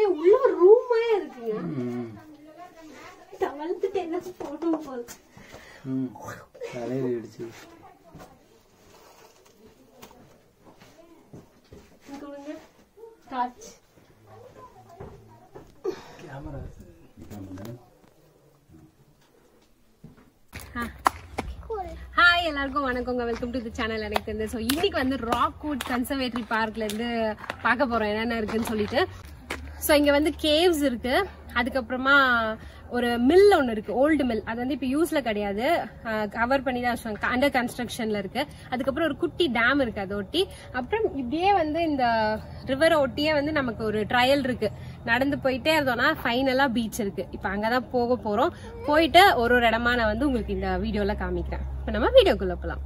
உள்ள ரூமா இருக்குங்க. தவழ்ந்துட்டு என்ன போட்டோ போல. தலையில இடிச்சு. இங்க டார்ச். கேமரா. ஹாய் எல்லாருக்கும் வணக்கங்க. Welcome to the channel. எனக்கு தெரிஞ்சு ஸோ இன்னைக்கு வந்து ராக்வுட் கன்சர்வேட்டரி பார்க்ல இருந்து பார்க்க போறோம் என்னென்ன இருக்குன்னு சொல்லிட்டு. ஸோ இங்க வந்து கேவ்ஸ் இருக்கு, அதுக்கப்புறமா ஒரு மில் ஒன்று இருக்கு, ஓல்டு மில். அது வந்து இப்போ யூஸ்ல கிடையாது, கவர் பண்ணி தான் வச்சுருவாங்க, அண்டர் கன்ஸ்ட்ரக்ஷன்ல இருக்கு. அதுக்கப்புறம் ஒரு குட்டி டேம் இருக்கு அதை ஒட்டி. அப்புறம் இப்படியே வந்து இந்த ரிவரை ஒட்டியே வந்து நமக்கு ஒரு ட்ரையல் இருக்கு. நடந்து போயிட்டே இருந்தோம்னா ஃபைனலா பீச் இருக்கு. இப்போ அங்கதான் போக போறோம். போயிட்டு ஒரு இடமா நான் வந்து உங்களுக்கு இந்த வீடியோல காமிக்கிறேன். இப்போ நம்ம வீடியோக்குள்ள போலாம்.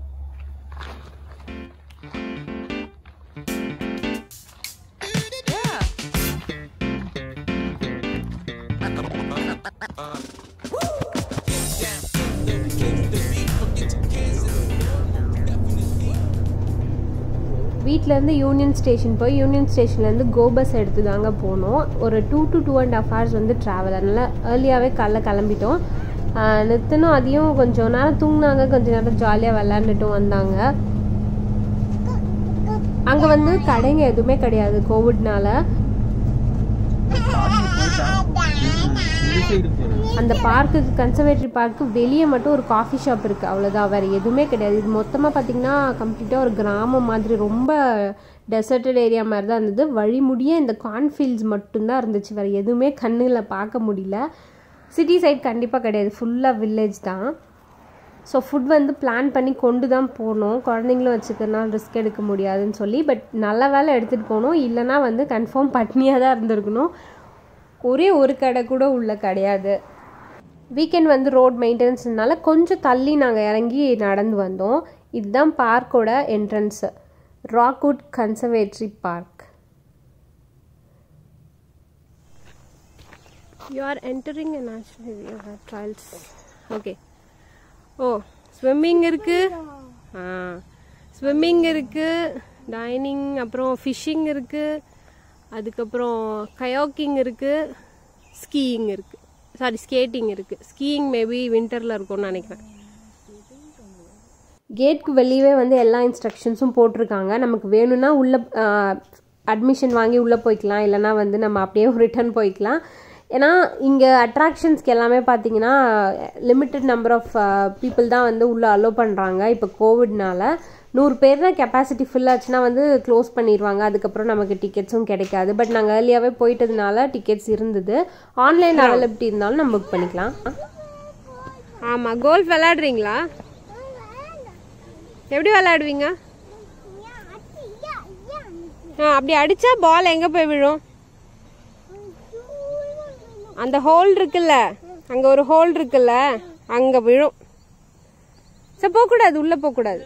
வீட்டிலேருந்து யூனியன் ஸ்டேஷன் போய் யூனியன் ஸ்டேஷன்லேருந்து கோபஸ் எடுத்து தாங்க போனோம். ஒரு 2 to 2.5 hours வந்து ட்ராவல். அதனால் ஏர்லியாகவே காலைல கிளம்பிட்டோம். நிறுத்தணும், அதையும் கொஞ்சம் நேரம் தூங்கினாங்க, கொஞ்சம் நேரம் ஜாலியாக விளாண்டுட்டும் வந்தாங்க. அங்கே வந்து கடைங்க எதுவுமே கிடையாது கோவிட்னால. அந்த பார்க்குக்கு, கன்சர்வேட்டரி பார்க்கு வெளியே மட்டும் ஒரு காஃபி ஷாப் இருக்குது, அவ்வளோதான். வேறு எதுவுமே கிடையாது. இது மொத்தமாக பார்த்திங்கன்னா கம்ப்ளீட்டாக ஒரு கிராமம் மாதிரி, ரொம்ப டெசர்டட் ஏரியா மாதிரி தான் இருந்தது. வழி முடிய இந்த கார்ன்ஃபீல்ட்ஸ் மட்டும்தான் இருந்துச்சு, வேறு எதுவுமே கண்ணில் பார்க்க முடியல. சிட்டி சைட் கண்டிப்பாக கிடையாது, ஃபுல்லாக வில்லேஜ் தான். ஸோ ஃபுட் வந்து பிளான் பண்ணி கொண்டு தான் போனோம், குழந்தைங்களும் வச்சுக்கிறனால ரிஸ்க் எடுக்க முடியாதுன்னு சொல்லி. பட் நல்ல வேலை எடுத்துகிட்டு போனோம், இல்லைனா வந்து கன்ஃபார்ம் பட்னியாக தான் இருந்திருக்கணும். ஒரே ஒரு கடை கூட உள்ள கிடையாது. வீக்கெண்ட் வந்து ரோட் மெயின்டெனன்ஸ்னால கொஞ்சம் தள்ளி நாங்கள் இறங்கி நடந்து வந்தோம். இதுதான் பார்க்கோட entrance, Rockwood conservatory park. You are entering a national area trials. Okay. ஓ, ஸ்விம்மிங் இருக்கு, ஸ்விம்மிங் இருக்கு, டைனிங், அப்புறம் ஃபிஷ்ஷிங் இருக்கு, அதுக்கப்புறம் கயாக்கிங் இருக்கு, ஸ்கீயிங் இருக்கு, சாரி ஸ்கேட்டிங் இருக்கு. ஸ்கீயிங் மேபி வின்டரில் இருக்கும்னு நினைக்கிறேன். கேட்க்கு வெளியவே வந்து எல்லா இன்ஸ்ட்ரக்ஷன்ஸும் போட்டிருக்காங்க. நமக்கு வேணும்னா உள்ளே அட்மிஷன் வாங்கி உள்ளே போய்க்கலாம், இல்லைனா வந்து நம்ம அப்படியே ரிட்டர்ன் போய்க்கலாம். ஏன்னா இங்கே அட்ராக்ஷன்ஸ்க்கு எல்லாமே பார்த்தீங்கன்னா லிமிட்டட் நம்பர் ஆஃப் பீப்புள் தான் வந்து உள்ளே அலோவ் பண்ணுறாங்க. இப்போ கோவிட்னால 100 பேர் தான் கெப்பாசிட்டி ஃபில் ஆச்சுன்னா வந்து க்ளோஸ் பண்ணிடுவாங்க. அதுக்கப்புறம் நமக்கு டிக்கெட்ஸும் கிடைக்காது. பட் நாங்கள் ஏர்லியாகவே போயிட்டதுனால டிக்கெட்ஸ் இருந்தது. ஆன்லைன் அவைலபிலிட்டி இருந்தாலும் நம்ம புக் பண்ணிக்கலாம். ஆமாம், கோல்ஃப் விளையாடுறீங்களா? எப்படி விளையாடுவீங்க? அப்படி அடித்தா பால் எங்கே போய் விழும்? அந்த ஹோல் இருக்குல்ல, அங்கே ஒரு ஹோல் இருக்குல்ல, அங்கே விழும். சரி, போகக்கூடாது, உள்ளே போகக்கூடாது.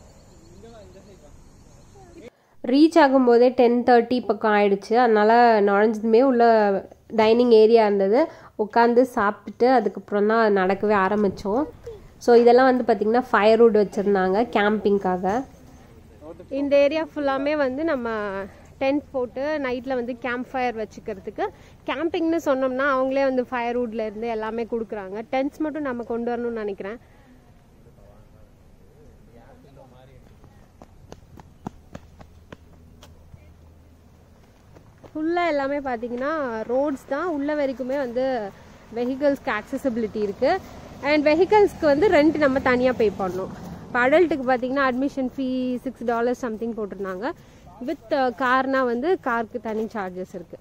ரீச் ஆகும்போதே 10:30 பக்கம் ஆயிடுச்சு. அதனால் நுழைஞ்சதுமே உள்ள டைனிங் ஏரியா இருந்தது, உட்காந்து சாப்பிட்டுட்டு அதுக்கப்புறம் தான் நடக்கவே ஆரம்பித்தோம். ஸோ இதெல்லாம் வந்து பார்த்திங்கன்னா ஃபயர்வுட் வச்சுருந்தாங்க கேம்பிங்காக. இந்த ஏரியா ஃபுல்லாமே வந்து நம்ம டென்ட் போட்டு நைட்டில் வந்து கேம்ப் ஃபயர் வச்சுக்கிறதுக்கு. கேம்பிங்னு சொன்னோம்னா அவங்களே வந்து ஃபயர்வுட்ல இருந்து எல்லாமே கொடுக்குறாங்க. டென்ட்ஸ் மட்டும் நம்ம கொண்டு வரணும்னு நினைக்கிறேன். ஃபுல்லாக எல்லாமே பார்த்தீங்கன்னா ரோட்ஸ் தான். உள்ள வரைக்குமே வந்து வெஹிக்கல்ஸ்க்கு ஆக்சசிபிலிட்டி இருக்குது. அண்ட் வெஹிக்கல்ஸ்க்கு வந்து ரெண்ட் நம்ம தனியாக பே பண்ணணும். இப்போ அடல்ட்டுக்கு பார்த்தீங்கன்னா அட்மிஷன் ஃபீ $6 சம்திங் போட்டிருந்தாங்க. வித் கார்னா வந்து காருக்கு தனி சார்ஜஸ் இருக்குது.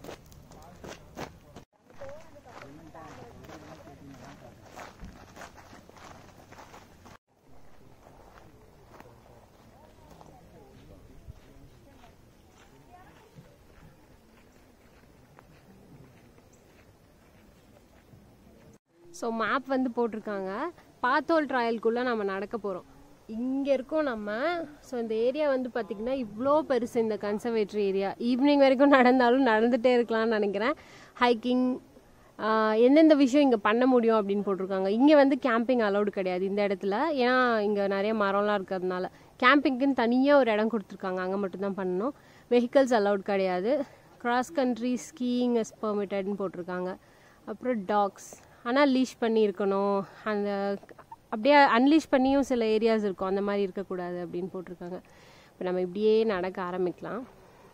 ஸோ மேப் வந்து போட்டிருக்காங்க. பாத்தோல் ட்ராயலுக்குள்ளே நம்ம நடக்க போகிறோம். இங்கே இருக்கோம் நம்ம. ஸோ இந்த ஏரியா வந்து பார்த்திங்கன்னா இவ்வளோ பெருசு, இந்த கன்சர்வேட்டரி ஏரியா. ஈவினிங் வரைக்கும் நடந்தாலும் நடந்துகிட்டே இருக்கலாம்னு நினைக்கிறேன். ஹைக்கிங், எந்தெந்த விஷயம் இங்கே பண்ண முடியும் அப்படின்னு போட்டிருக்காங்க. இங்கே வந்து கேம்பிங் அலௌடு கிடையாது இந்த இடத்துல, ஏன்னா இங்கே நிறைய மரம்லாம் இருக்கிறதுனால. கேம்பிங்க்குன்னு தனியாக ஒரு இடம் கொடுத்துருக்காங்க, அங்கே மட்டும்தான் பண்ணணும். வெஹிக்கல்ஸ் அலௌட் கிடையாது. கிராஸ் கண்ட்ரி ஸ்கீயிங் இஸ் பெர்மிட்டட்னு போட்டிருக்காங்க. அப்புறம் டாக்ஸ், ஆனால் லீஷ் பண்ணியிருக்கணும், அந்த அப்படியே அன்லீஷ் பண்ணியும் சில ஏரியாஸ் இருக்கும், அந்த மாதிரி இருக்கக்கூடாது அப்படின்னு போட்டிருக்காங்க. இப்போ நம்ம இப்படியே நடக்க ஆரம்பிக்கலாம்.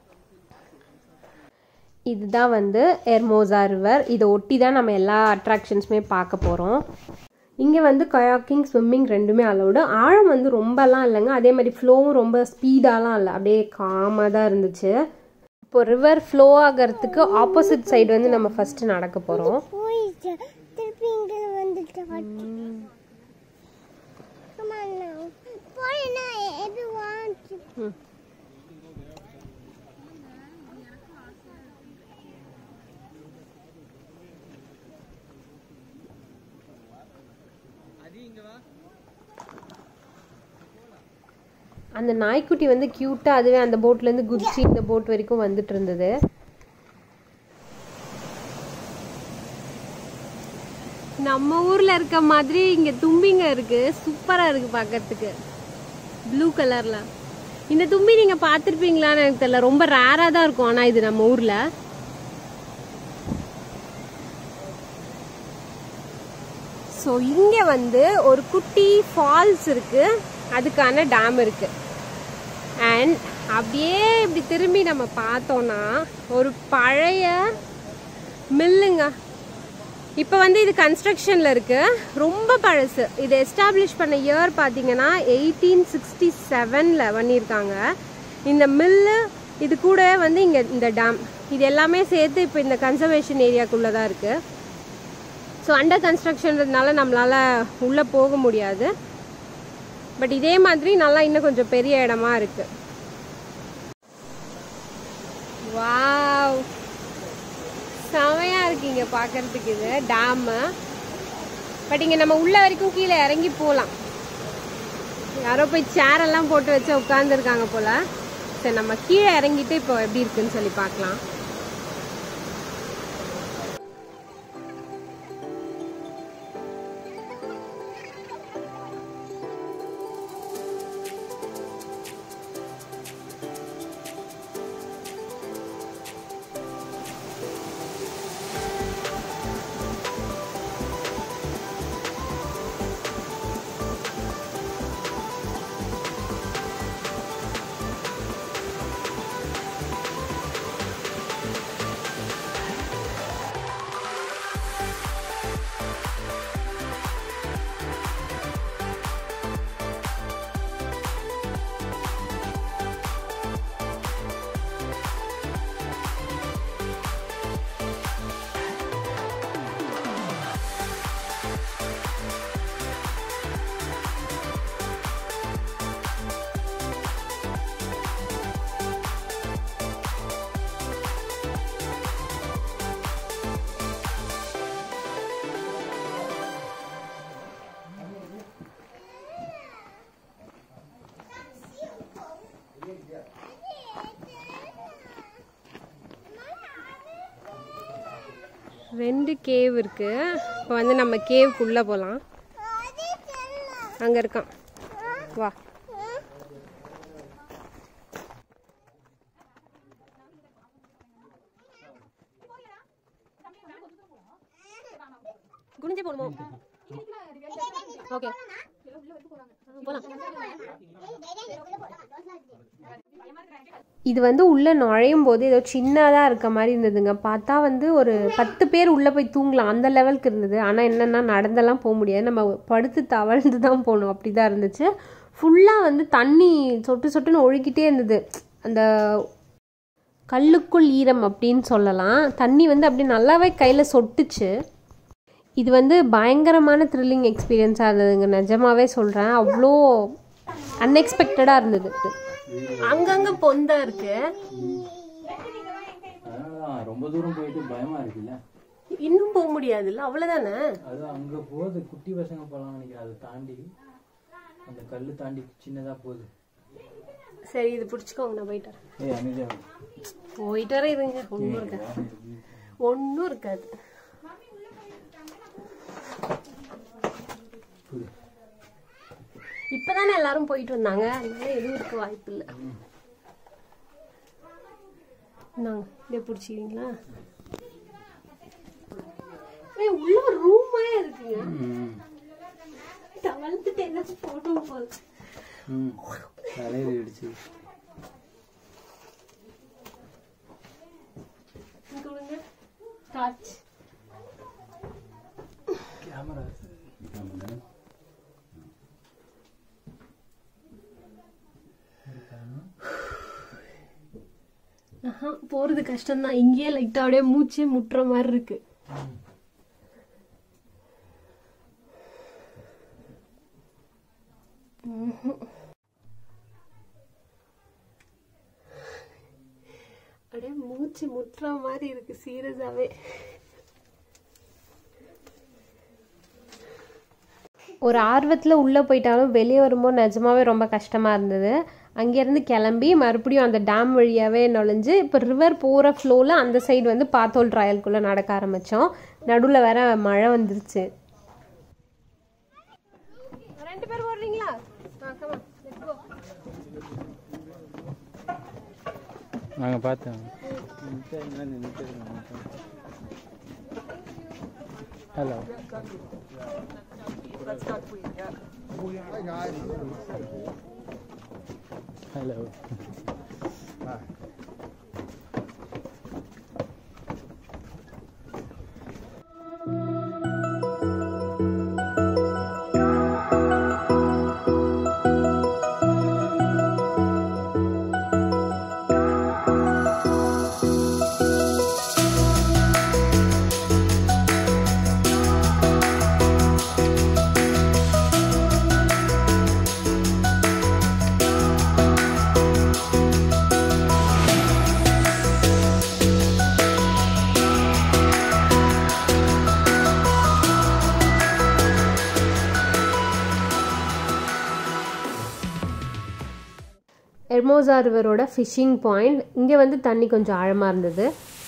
இதுதான் வந்து எர்மோசா ரிவர். இதை ஒட்டி தான் நம்ம எல்லா அட்ராக்ஷன்ஸுமே பார்க்க போகிறோம். இங்கே வந்து கயாக்கிங், ஸ்விம்மிங் ரெண்டுமே அலௌடு. ஆழம் வந்து ரொம்பலாம் இல்லைங்க, அதே மாதிரி ஃப்ளோவும் ரொம்ப ஸ்பீடாலாம் இல்லை, அப்படியே காமாக தான் இருந்துச்சு. இப்போ ரிவர் ஃப்ளோ ஆகிறதுக்கு ஆப்போசிட் சைடு வந்து நம்ம ஃபஸ்ட்டு நடக்க போகிறோம். அந்த நாய்க்குட்டி வந்து கியூட்டா அதுவே அந்த போட்லேருந்து குதிச்சு இந்த போட் வரைக்கும் வந்துட்டு இருந்தது. நம்ம ஊர்ல இருக்க மாதிரி இங்க தும்பிங்க இருக்கு, சூப்பரா இருக்கு பார்க்கறதுக்கு, ப்ளூ கலர்ல. இந்த தும்பி நீங்க பார்த்திருப்பீங்களான்னு எனக்கு தெரியல, ரொம்ப ரேரா தான் இருக்கும். ஆனா இது நம்ம ஊர்ல. ஸோ இங்க வந்து ஒரு குட்டி ஃபால்ஸ் இருக்கு, அதுக்கான டேம் இருக்கு. அண்ட் அப்படியே இப்படி திரும்பி நம்ம பார்த்தோம்னா ஒரு பழைய மில்லுங்க. இப்போ வந்து இது கன்ஸ்ட்ரக்ஷனில் இருக்கு, ரொம்ப பழசு. இது எஸ்டாப்ளிஷ் பண்ண இயர் பார்த்தீங்கன்னா 1867 பண்ணியிருக்காங்க. இந்த மில்லு இது கூட வந்து இங்கே இந்த டேம், இது எல்லாமே சேர்த்து இப்போ இந்த கன்சர்வேஷன் ஏரியாக்குள்ளே தான் இருக்கு. ஸோ அண்டர் கன்ஸ்ட்ரக்ஷன்றதுனால நம்மளால உள்ளே போக முடியாது. பட் இதே மாதிரி நல்லா இன்னும் கொஞ்சம் பெரிய இடமா இருக்கு. வாவ், செமையா இருக்கு இங்க பாக்குறதுக்கு இது டேம். பட் இங்க நம்ம உள்ள வரைக்கும் கீழே இறங்கி போகலாம். யாரோ போய் சேர் எல்லாம் போட்டு வச்சு உட்கார்ந்து இருக்காங்க போல. சரி, நம்ம கீழே இறங்கிட்டு இப்போ எப்படி இருக்குன்னு சொல்லி பார்க்கலாம். ரெண்டு கேவ் இருக்கு. இப்போ வந்து நம்ம கேவுக்குள்ள போகலாம். அங்க இருக்கான், வா. குனிஞ்சே போணுமோ? ஓகே, போலாம். இது வந்து உள்ளே நுழையும் போது ஏதோ சின்னதாக இருக்க மாதிரி இருந்ததுங்க. பார்த்தா வந்து ஒரு 10 பேர் உள்ளே போய் தூங்கலாம், அந்த லெவலுக்கு இருந்தது. ஆனால் என்னென்னா நடந்தெல்லாம் போக முடியாது, நம்ம படுத்து தவழ்ந்து தான் போகணும், அப்படி தான் இருந்துச்சு. ஃபுல்லாக வந்து தண்ணி சொட்டு சொட்டுன்னு ஒழுகிட்டே இருந்தது. அந்த கல்லுக்குள் ஈரம் அப்படின்னு சொல்லலாம். தண்ணி வந்து அப்படி நல்லாவே கையில் சொட்டுச்சு. இது வந்து பயங்கரமான த்ரில்லிங் எக்ஸ்பீரியன்ஸாக இருந்ததுங்க, நிஜமாவே சொல்கிறேன். அவ்வளோ அன்எக்ஸ்பெக்டடாக இருந்தது. அங்கங்க பொந்தா இருக்கு, ரொம்ப தூரம் போயிட்டு பயமா இருக்குல்ல, இன்னும் போக முடியாதுல்ல, அவ்வளவுதானே. அது அங்க போகுது, குட்டி பசங்க போலாம் நினைக்கிறேன். அதை தாண்டி அந்த கல்லு தாண்டி சின்னதா போகுது. சரி, இது பிடிச்சிக்கோங்க, நான் போயிட்டு வரேன். போயிட்டு வரேன், இருங்க. ஒன்றும் இருக்காது, ஒன்றும் இருக்காது. இப்பதானே எல்லாரும் போயிட்டு வந்தாங்க, அதனால எதுவும் இருக்க வாய்ப்பு இல்லை. நாங்கள் இதே பிடிச்சிங்களா? உள்ள ஒரு ரூமே இருக்குங்க. தவழ்ந்துட்டு என்னாச்சும் போட்டோம் போது. தலையில் இடிச்சு டார்ச் கேமரா போறது கஷ்டம்தான். இங்கேயே லைட்டா அப்படியே மூச்சு முட்டுற மாதிரி இருக்கு. அப்படியே மூச்சு முட்டுற மாதிரி இருக்கு சீரியஸாவே. ஒரு ஆர்வத்தில் உள்ளே போயிட்டாலும் வெளியே வரும்போது நிஜமாவே ரொம்ப கஷ்டமாக இருந்தது. அங்கேருந்து கிளம்பி மறுபடியும் அந்த டேம் வழியாகவே நுழைஞ்சு இப்போ ரிவர் போகிற ஃப்ளோவில் அந்த சைடு வந்து பாத்தோல் ட்ரையலுக்குள்ளே நடக்க ஆரம்பித்தோம். நடுவில் வேற மழை வந்துருச்சு. 2 பேர் ஓடுறீங்களா? நாங்கள் பார்த்தோம். ஹலோ. Hello. Hi. எர்மோசா ரிவரோட ஃபிஷிங் பாயிண்ட். இங்கே வந்து தண்ணி கொஞ்சம் ஆழமாக இருந்தது.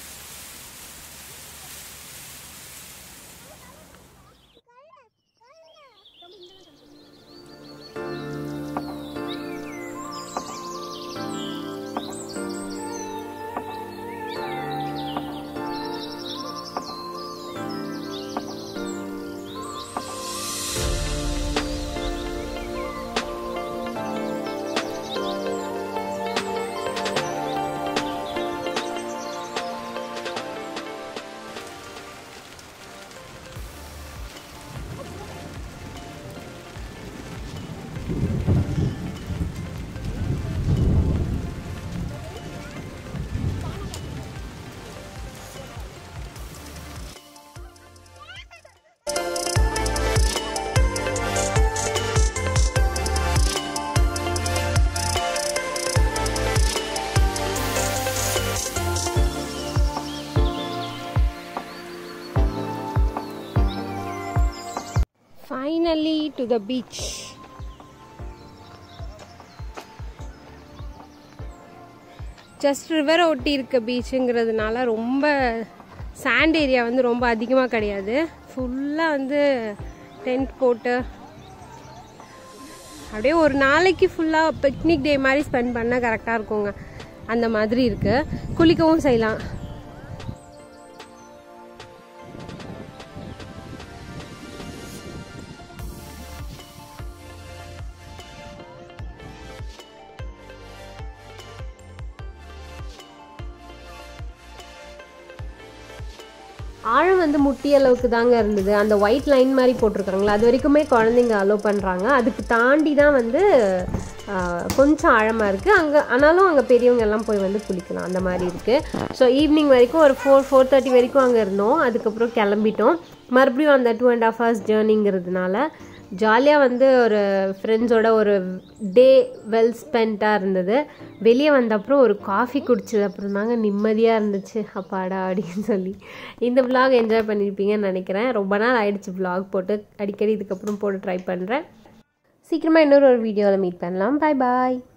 Finally to the beach. Just ரிவரை ஒட்டி இருக்க பீச்சுங்கிறதுனால ரொம்ப சாண்ட் ஏரியா வந்து ரொம்ப அதிகமாக கிடையாது. ஃபுல்லாக வந்து டென்ட் போட்டு அப்படியே ஒரு நாளைக்கு ஃபுல்லாக பிக்னிக் டே மாதிரி ஸ்பெண்ட் பண்ணால் கரெக்டாக இருக்குங்க. அந்த மாதிரி இருக்குது. குளிக்கவும் செய்யலாம். ஆழம் வந்து முட்டி அளவுக்கு தாங்க இருந்தது. அந்த ஒயிட் லைன் மாதிரி போட்டிருக்காங்களா அது வரைக்குமே குழந்தைங்க அலோவ் பண்ணுறாங்க. அதுக்கு தாண்டி தான் வந்து கொஞ்சம் ஆழமாக இருக்குது. ஆனாலும் அங்கே பெரியவங்க எல்லாம் போய் வந்து குளிக்கலாம். அந்த மாதிரி இருக்குது. ஸோ ஈவினிங் வரைக்கும் ஒரு 4-4:30 வரைக்கும் அங்கே இருந்தோம். அதுக்கப்புறம் கிளம்பிட்டோம். மறுபடியும் அந்த 2.5 hours ஜேர்னிங்கிறதுனால ஜாலியாக வந்து ஒரு ஃப்ரெண்ட்ஸோட ஒரு டே வெல் ஸ்பென்ட்டாக இருந்தது. வெளியே வந்த அப்புறம் ஒரு காஃபி குடிச்சது அப்புறம் தாங்க நிம்மதியாக இருந்துச்சு. அப்பாடா அப்படின்னு சொல்லி. இந்த vlog என்ஜாய் பண்ணியிருப்பீங்கன்னு நினைக்கிறேன். ரொம்ப நாள் ஆயிடுச்சு vlog போட்டு. அடிக்கடி இதுக்கப்புறம் போட்டு ட்ரை பண்ணுறேன். சீக்கிரமாக இன்னொரு வீடியோவில் மீட் பண்ணலாம். பாய் பாய்.